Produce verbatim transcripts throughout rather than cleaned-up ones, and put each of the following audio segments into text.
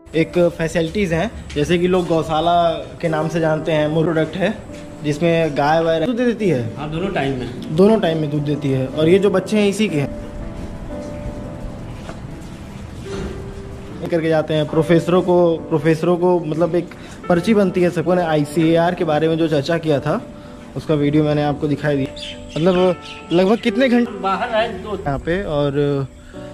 एक फैसिलिटीज़ हैं, जैसे कि लोग गौशाला के नाम से जानते हैं। मूल प्रोडक्ट है जिसमें गाय वाय दूध देती है। हाँ, दोनों टाइम में दोनों टाइम में दूध देती है। और ये जो बच्चे हैं इसी के हैं। करके जाते हैं प्रोफेसरों को प्रोफेसरों को मतलब एक पर्ची बनती है सबको ने। आई सी ए आर के बारे में जो चर्चा किया था उसका वीडियो मैंने आपको दिखाई दी। मतलब लगभग कितने घंटे बाहर आए दो यहाँ पे। और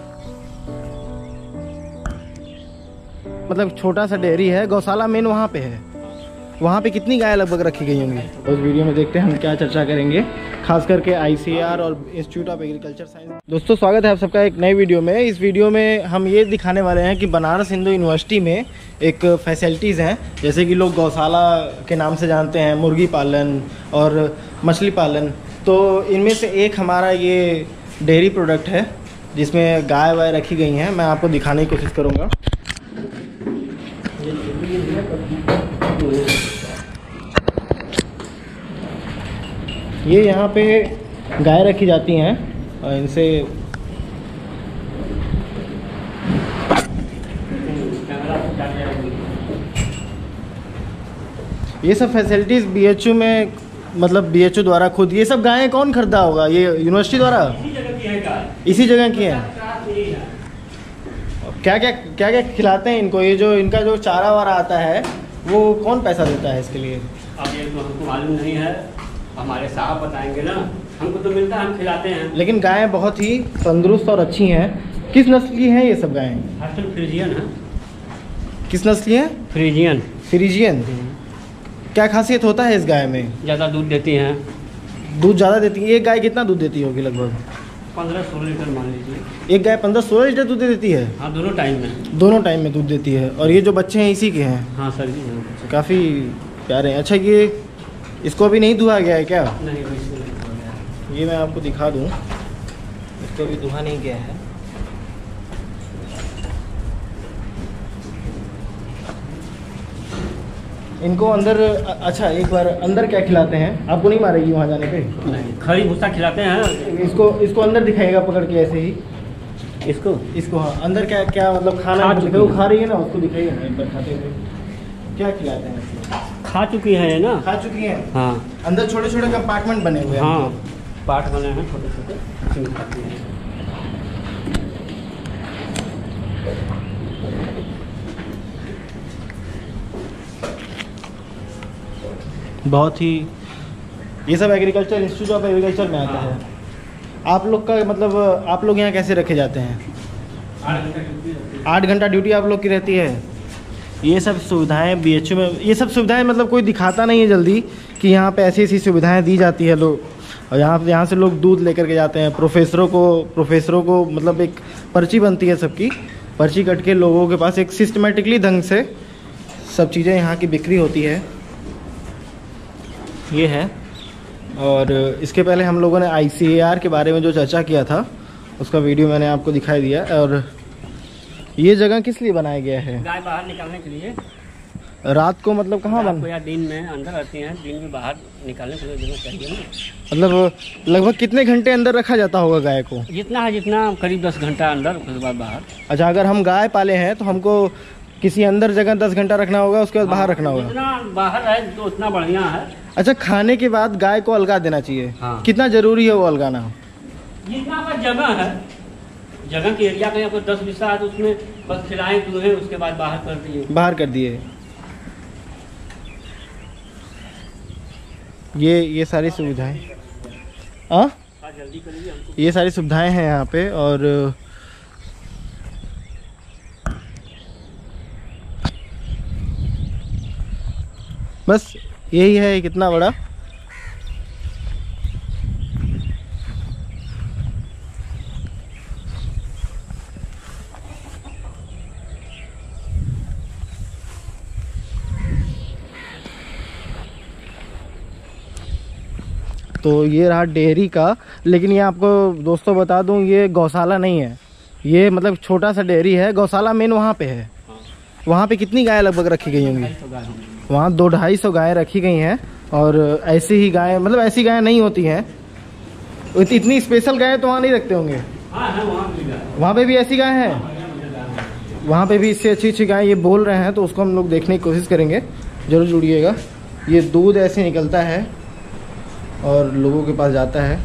मतलब छोटा सा डेयरी है, गौशाला मेन वहाँ पे है। वहाँ पे कितनी गाय लगभग रखी गई होंगी उस वीडियो में देखते हैं हम क्या चर्चा करेंगे, खास करके आई सी ए आर और इंस्टीट्यूट ऑफ एग्रीकल्चर साइंस। दोस्तों स्वागत है आप सबका एक नई वीडियो में। इस वीडियो में हम ये दिखाने वाले हैं कि बनारस हिंदू यूनिवर्सिटी में एक फैसिलिटीज़ हैं, जैसे कि लोग गौशाला के नाम से जानते हैं, मुर्गी पालन और मछली पालन। तो इनमें से एक हमारा ये डेयरी प्रोडक्ट है जिसमें गाय वाय रखी गई हैं। मैं आपको दिखाने की कोशिश करूँगा। ये यहाँ पे गाय रखी जाती हैं और इनसे ये सब फैसिलिटीज़ बी एच यू में, मतलब बी एच यू द्वारा खुद। ये सब गायें कौन खरीदा होगा? ये यूनिवर्सिटी द्वारा इसी जगह की है। क्या क्या क्या क्या खिलाते हैं इनको? ये जो इनका जो चारा वारा आता है वो कौन पैसा देता है इसके लिए? अब ये तो हमको मालूम नहीं है, हमारे साहब बताएंगे ना। हमको तो मिलता है, हम खिलाते हैं। लेकिन गायें बहुत ही तंदुरुस्त और अच्छी हैं। किस नस्ल की हैं ये सब गायें? हॉस्टल फ्रीजियन है। किस नस्ल की हैं? फ्रीजियन। फ्रीजियन। क्या खासियत होता है इस गाय में? ज़्यादा दूध देती हैं। दूध ज़्यादा देती है। एक गाय कितना दूध देती होगी? लगभग पंद्रह सोलह लीटर मान लीजिए। एक गाय पंद्रह सोलह लीटर दूध देती है। हाँ, दोनों टाइम में दोनों टाइम में दूध देती है। और ये जो बच्चे हैं इसी के हैं। हाँ सर जी, काफ़ी प्यारे हैं। अच्छा, ये इसको अभी नहीं दुहा गया है क्या? नहीं, नहीं। ये मैं आपको दिखा दूँ, इसको अभी दुहा नहीं गया है। इनको अंदर, अच्छा एक बार अंदर क्या खिलाते हैं? आपको नहीं मारेगी वहाँ जाने पे? नहीं, खरी भूसा खिलाते हैं। इसको इसको अंदर दिखाएगा पकड़ के ऐसे ही इसको इसको हाँ, अंदर क्या क्या मतलब खाना खा वो खा रही है ना, उसको दिखाइए ना एक बार खाते हुए। क्या खिलाते हैं इसको? खा चुकी है ना? खा चुकी हैं। हाँ, अंदर छोटे छोटे कंपार्टमेंट बने हुए हैं। हाँ, पार्ट बने हैं छोटे छोटे, खाती हैं। बहुत ही ये सब एग्रीकल्चर इंस्टीट्यूट ऑफ एग्रीकल्चर में आता है। आप लोग का मतलब आप लोग यहाँ कैसे रखे जाते हैं? आठ घंटा ड्यूटी आप लोग की रहती है। ये सब सुविधाएं बी एच यू में, ये सब सुविधाएं मतलब कोई दिखाता नहीं है जल्दी कि यहाँ पे ऐसी ऐसी सुविधाएं दी जाती है लोग। और यहाँ यहाँ से लोग दूध लेकर के जाते हैं। प्रोफेसरों को प्रोफेसरों को मतलब एक पर्ची बनती है सबकी। पर्ची कट के लोगों के पास एक सिस्टमेटिकली ढंग से सब चीज़ें यहाँ की बिक्री होती है। ये है। और इसके पहले हम लोगों ने आई सी ए आर के बारे में जो चर्चा किया था उसका वीडियो मैंने आपको दिखाई दिया। और ये जगह किस लिए बनाया गया है? गाय बाहर निकालने के लिए। रात को मतलब कहाँ बन या दिन में अंदर आती हैं, दिन में बाहर निकालने के लिए जगह चाहिए ना। मतलब लगभग कितने घंटे अंदर रखा जाता होगा गाय को? जितना है जितना, करीब दस घंटा अंदर, उसके बाद बाहर। अच्छा, अगर हम गाय पाले हैं तो हमको किसी अंदर जगह दस घंटा रखना होगा, उसके बाद बाहर रखना होगा। जितना बाहर है तो उतना बढ़िया है। अच्छा, खाने के बाद गाय को अलगा देना चाहिए। हाँ। कितना जरूरी है वो अलगाना? जितना पर जगह है, जगह की एरिया कहीं आपको दस बीस है तो उसमें बस खिलाए दूहे, उसके बाद बाहर कर दिए। बाहर कर दिए। ये ये सारी सुविधाएं हाँ जल्दी करिए हमको। ये सारी सुविधाएं हैं यहाँ पे। और बस यही है कितना बड़ा। तो ये रहा डेयरी का। लेकिन ये आपको दोस्तों बता दूं, ये गौशाला नहीं है। ये मतलब छोटा सा डेयरी है। गौशाला मेन वहाँ पे है। वहाँ पे कितनी गाय लगभग रखी गई होंगी? वहाँ दो ढाई सौ गायें रखी गई हैं। और ऐसी ही गायें, मतलब ऐसी गायें नहीं होती हैं। इतनी स्पेशल गायें तो वहाँ नहीं रखते होंगे। हाँ, वहाँ वहाँ पे भी ऐसी गाय हैं। वहाँ पे भी इससे अच्छी अच्छी गाय ये बोल रहे हैं, तो उसको हम लोग देखने की कोशिश करेंगे। ज़रूर जुड़िएगा। ये दूध ऐसे निकलता है और लोगों के पास जाता है।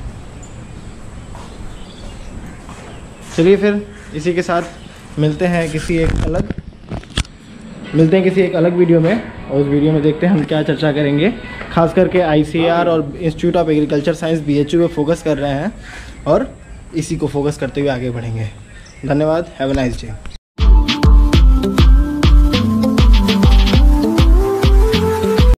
चलिए फिर इसी के साथ मिलते हैं किसी एक अलग मिलते हैं किसी एक अलग वीडियो में, और उस वीडियो में देखते हैं हम क्या चर्चा करेंगे। खास करके आई सी ए आर और institute of agriculture science B H U पे फोकस कर रहे हैं और इसी को फोकस करते हुए आगे बढ़ेंगे। धन्यवाद। Have a nice day.